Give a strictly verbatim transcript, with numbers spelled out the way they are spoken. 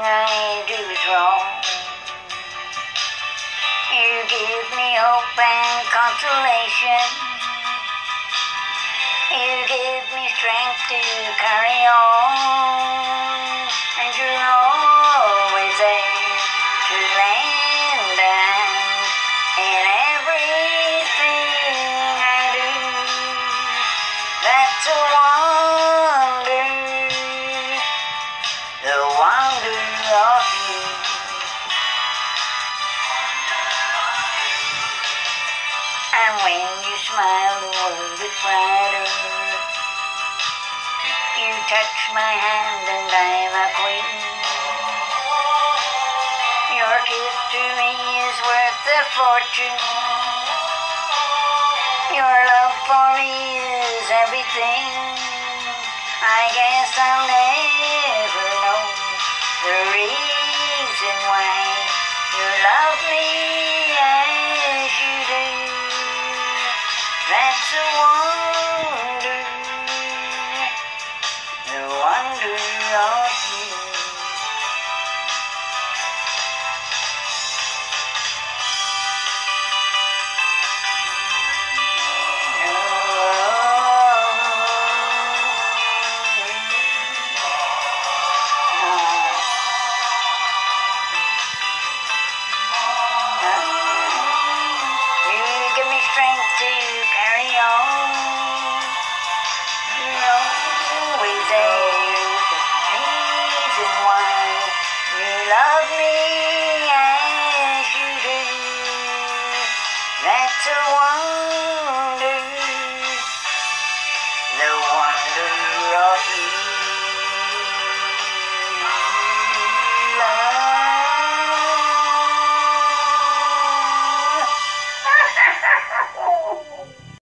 I do is wrong. You give me hope and consolation. You give me strength to carry on. And you're always there to lend a hand in everything I do. That's a wonder, the wonder of you. And when you smile, the world is brighter. You touch my hand and I'm a queen. Your kiss to me is worth a fortune. Your love for me is everything. I guess I'll never know the reason why you love me as you do. That's a wonder, the wonder of you. Strength to carry on. You're always there, the reason why you love me as you do. That's a wonder, the wonder of you.